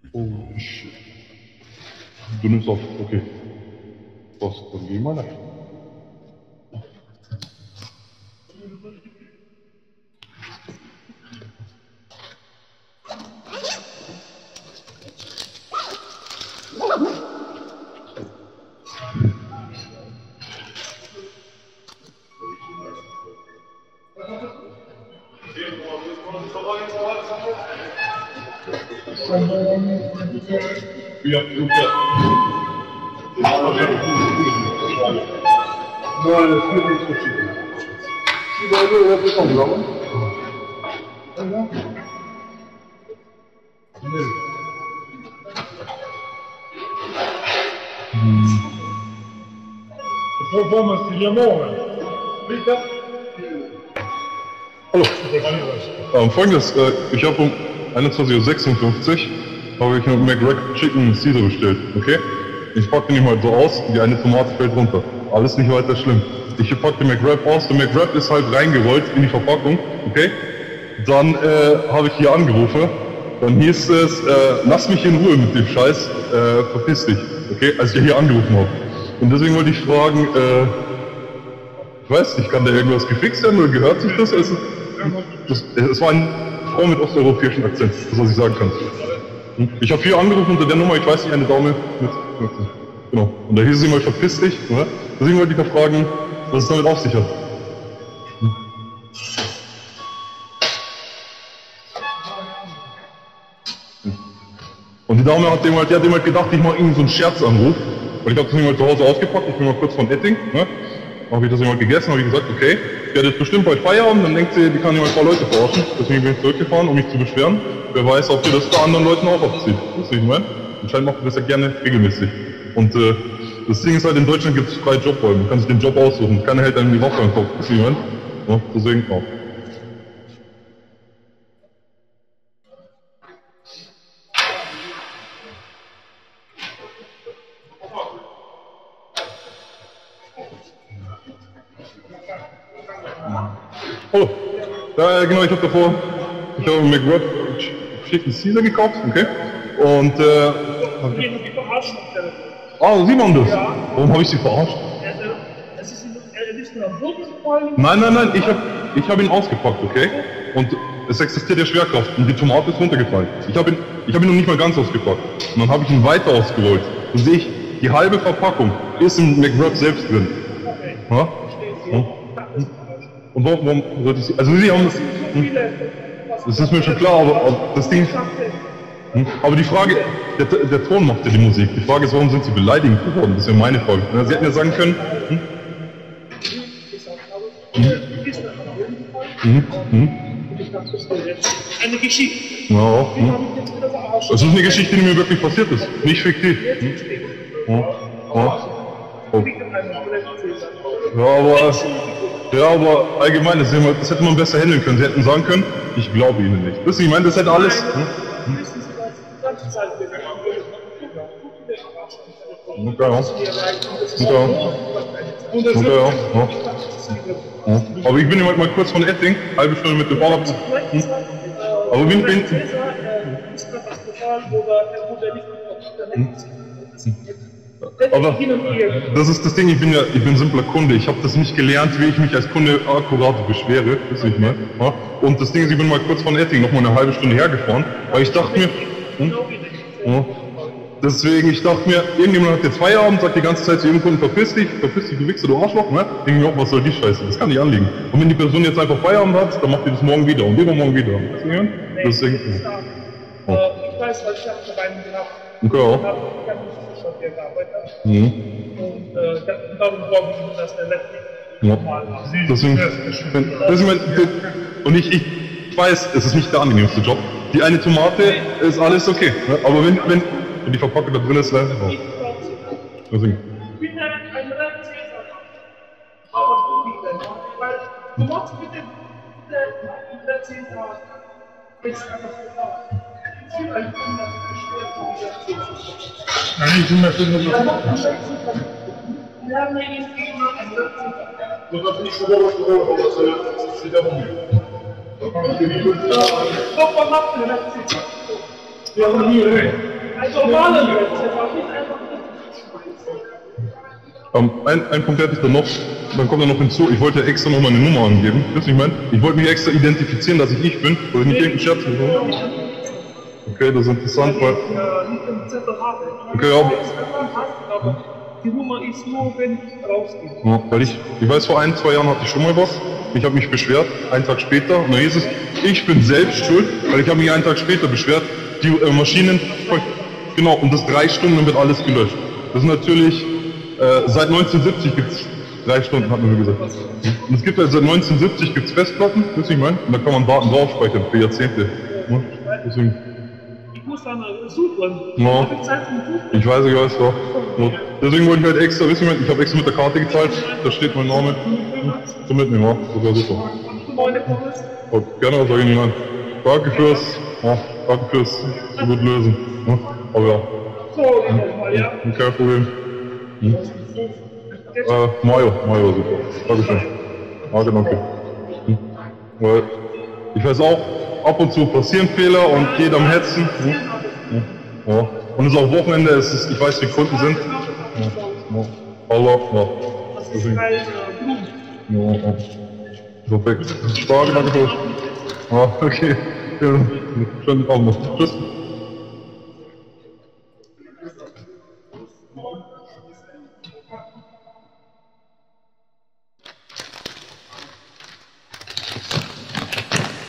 Oh shit. Du nimmst auf, okay. Was, dann geh mal nach. Ja, nein, das wird nicht so schicken. Die Leute, das ist auch blau. Ja. Performance di Amore. Bitte? Hallo. Folgendes, ich habe um 21:56 Uhr habe ich einen McWrap Chicken Caesar bestellt, okay? Ich packe den halt so aus, die eine Tomate fällt runter. Alles nicht weiter schlimm. Ich packe den McWrap aus, der McWrap ist halt reingerollt in die Verpackung, okay? Dann habe ich hier angerufen, dann hieß es, lass mich in Ruhe mit dem Scheiß, verpiss dich, okay? Als ich hier angerufen habe. Und deswegen wollte ich fragen, ich weiß nicht, kann da irgendwas gefixt werden oder gehört sich das? Es war eine Frau mit osteuropäischem Akzent, das was ich sagen kann. Ich habe hier angerufen unter der Nummer, ich weiß nicht, eine Dame mit. Genau. Und da hieß es immer, verpiss dich, oder? Deswegen wollte ich da fragen, was es damit auf sich hat. Und die Dame hat dem halt gedacht, ich mache irgendwie so einen Scherzanruf. Weil ich habe das mal zu Hause ausgepackt, ich bin mal kurz von Etting, ne? Habe ich das jemand gegessen, habe ich gesagt, okay, die hat jetzt bestimmt bald Feierabend, dann denkt sie, die kann jemand ein paar Leute verarschen. Deswegen bin ich zurückgefahren, um mich zu beschweren. Wer weiß, ob sie das bei anderen Leuten auch abzieht. Das ist, ich meine. Anscheinend macht sie das ja gerne regelmäßig. Und das Ding ist halt, in Deutschland gibt es freie Jobräume. Man kann sich den Job aussuchen. Keiner hält einem die Waffe am Kopf. Das ist, ich meine. Ja, deswegen auch. Hallo. Ja, genau, ich habe einen McWrap Chicken Caesar gekauft, okay? Und Sie machen das? Ja. Warum habe ich Sie verarscht? Es ist nicht nur am Boden gefallen. Nein, ich hab ihn ausgepackt, okay? Und es existiert ja Schwerkraft und die Tomate ist runtergefallen. Ich hab ihn noch nicht mal ganz ausgepackt. Und dann habe ich ihn weiter ausgerollt. Und sehe ich, die halbe Verpackung ist im McWrap selbst drin. Okay. Ja? Ja? Und warum sollte ich Sie... Also Sie haben das... Das ist mir schon klar, aber das Ding... Aber die Frage, der Ton macht ja die Musik. Die Frage ist, warum sind Sie beleidigend geworden? Das ist ja meine Frage. Sie hätten ja sagen können... Eine Geschichte. Ja. Das ist eine Geschichte, die mir wirklich passiert ist. Nicht fiktiv. Ja, aber allgemein, das hätte man besser handeln können. Sie hätten sagen können, ich glaube Ihnen nicht. Wissen Sie, ich meine, das hätte alles... Aber ich bin immer mal kurz von Etting, halbe Stunde mit dem Fahrrad. Aber aber das ist das Ding, ich bin simpler Kunde. Ich habe das nicht gelernt, wie ich mich als Kunde akkurat beschwere. Das nicht mehr. Ja? Und das Ding ist, ich bin mal kurz von Etting noch mal eine halbe Stunde hergefahren, weil ich dachte mir, deswegen, ich dachte mir, irgendjemand hat jetzt Feierabend, sagt die ganze Zeit zu jedem Kunden, verpiss dich, du Wichser, du Arschloch, ne? Denke mir auch, was soll die Scheiße? Das kann nicht anliegen. Und wenn die Person jetzt einfach Feierabend hat, dann macht die das morgen wieder und übermorgen wieder. Weißt du, nee, deswegen. Ich weiß, weil ich habe dabei gehabt. Okay, auch. Ich habe schon hier gearbeitet. Und darum glaube ich, dass der letzte normal Deswegen, und ich weiß, es ist nicht der angenehmste Job. Die eine Tomate ist alles okay. Ne? Aber wenn die Verpackung da drin ist, dann auch. Deswegen. Bitte ein Rechtshäfer. Aber bitte, weil du machst bitte Rechtshäfer. Ist einfach nein, ich bin dafür nur so. Also normale Leute, nicht einfach ein Punkt hätte ich dann noch, dann kommt er noch hinzu, ich wollte ja extra noch meine Nummer angeben, wisst ihr, ich meine? Ich wollte mich extra identifizieren, dass ich bin, oder nicht irgendeinen Scherz machen. Okay, das ist interessant, weil... Okay, ja. Die Nummer ist nur, wenn ich rausgehe. Ja, weil ich weiß, vor 1, 2 Jahren hatte ich schon mal was. Ich habe mich beschwert, einen Tag später, und dann hieß es, ich bin selbst schuld, weil ich habe mich einen Tag später beschwert, die Maschinen, genau, und das 3 Stunden, dann wird alles gelöscht. Das ist natürlich, seit 1970 gibt es 3 Stunden, hat man mir gesagt. Und es gibt seit 1970 gibt's Festplatten, wisst ihr, ich meine? Und da kann man Daten draufspeichern für Jahrzehnte. Ja, deswegen. Ich muss dann suchen. Ja. Ich weiß, doch. Ja. Deswegen wollte ich halt extra, wisst ihr, ich habe extra mit der Karte gezahlt, da steht mein Name. Zum Mitnehmen, ja, das war super. Oh, gerne, sage ich nicht nein. Danke fürs so gut lösen. Ja, aber ja. Ja. Kein Problem. Mayo, super. Dankeschön. Danke. Weil ich weiß auch, ab und zu passieren Fehler und geht am Hetzen. Ja. Und es ist auch Wochenende, ich weiß, wie Kunden sind. Allah, ja. Deswegen. Ja. Perfekt. Stark, danke. Ja, okay. Schönen Abend noch. Tschüss.